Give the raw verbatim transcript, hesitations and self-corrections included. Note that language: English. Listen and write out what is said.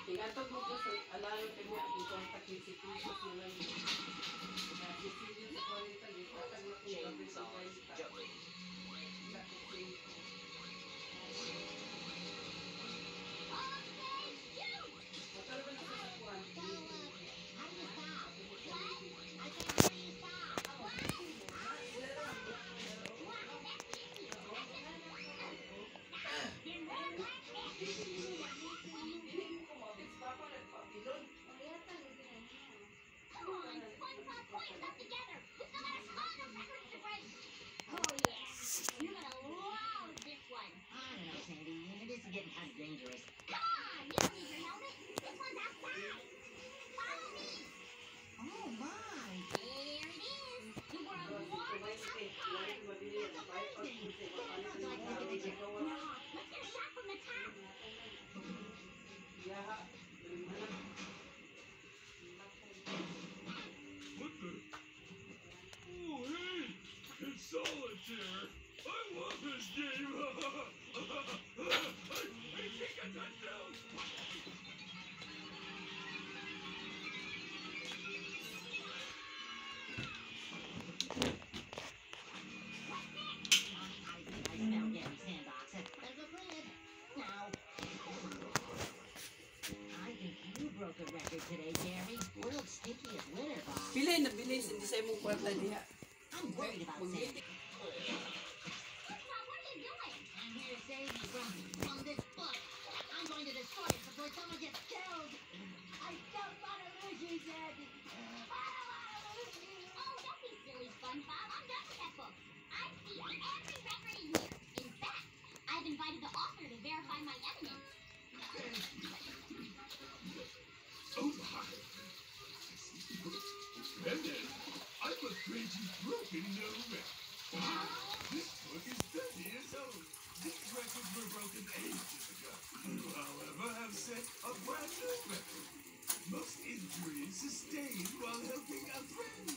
Iatog mo ko sa alayo kanya ang contact ni si Piso sila ni. Si Silvio sa kwalita ni tatag na kung gabi sa kwalita. Matalaban sa sa kwalita. Getting kind of dangerous. Come on! You don't need your helmet. This one's outside. Follow me. Oh, my. There it is. The world's largest house car. That's amazing. Get it up so I can look at the picture. No, let's get a shot from the top. What the? Oh, hey! It's solitaire. I love this game. I, I think I touchdown. Broke a record today, Gary. World's stinkiest litter box. Bilay na bilay sa di sa imong kwarta diha. I'm worried about Sandy. What are you doing? I'm here to save you from, from this book. I'm going to destroy it before someone gets killed. I don't want to lose you, Sandy. I don't want to lose you. Oh, don't be silly, SpongeBob. I'm done with that book. I've seen every record in here. In fact, I've invited the author to verify my evidence. Oh my! And then, I'm afraid you've broken no record. This book is thirty years old. These records were broken ages ago. You, however, have set a brand new record. Most injuries sustained while helping a friend.